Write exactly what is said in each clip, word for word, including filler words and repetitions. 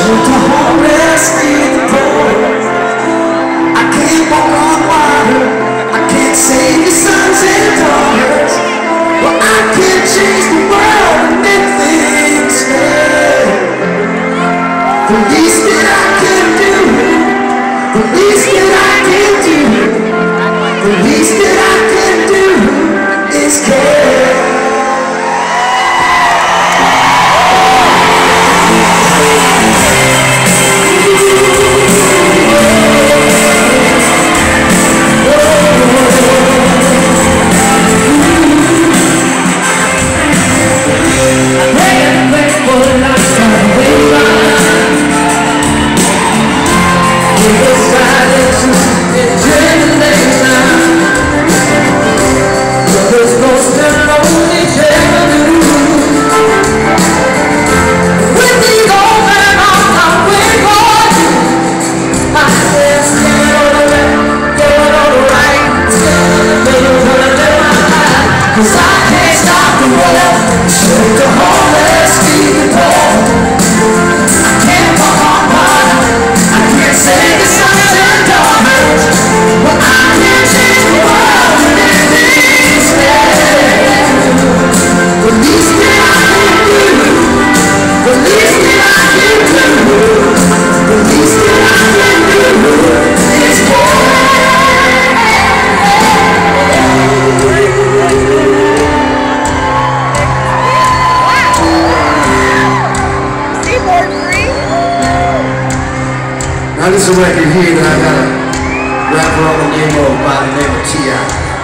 Now this is a record here that I got a rapper on the name of by the name of T I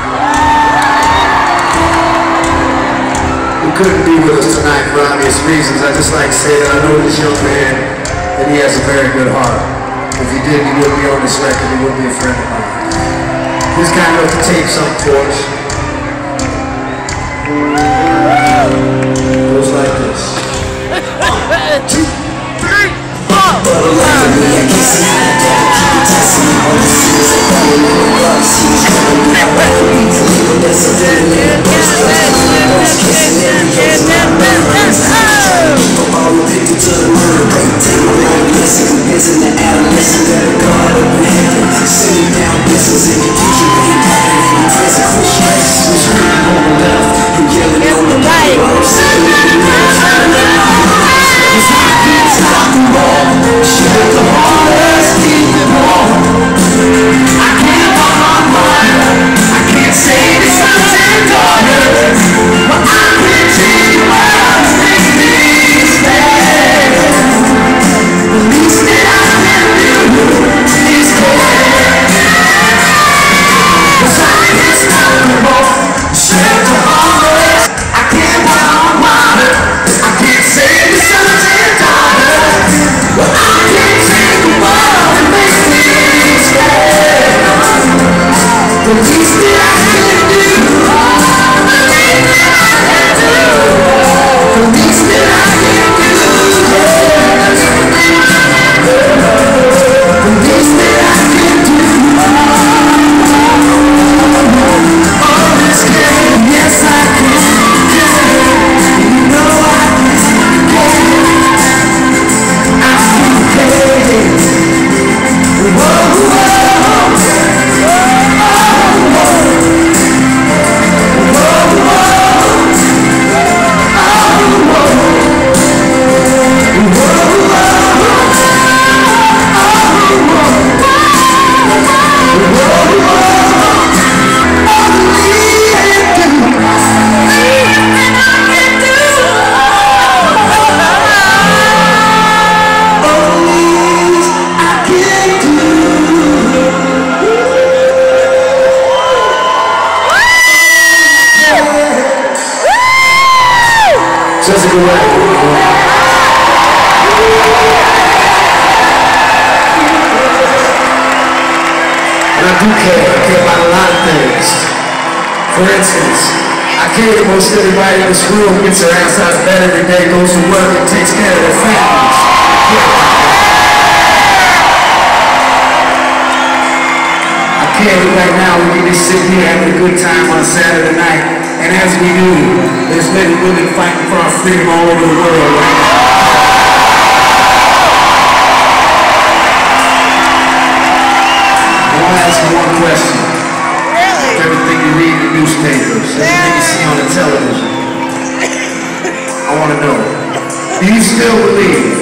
He couldn't be with us tonight for obvious reasons. I just like to say that I know this young man and he has a very good heart. If he did, he would be on this record, he would be a friend of mine. He's kind enough to tape something for us. Goes like this. One, two, three, four. Such a good record. And I do care. I care about a lot of things. For instance, I care that most everybody in this room gets their ass out of bed every day, goes to work, and takes care of their families. I care that right now we can be sitting here having a good time on a Saturday night. And as we do, there's many women fighting for our freedom all over the world right now. still believe.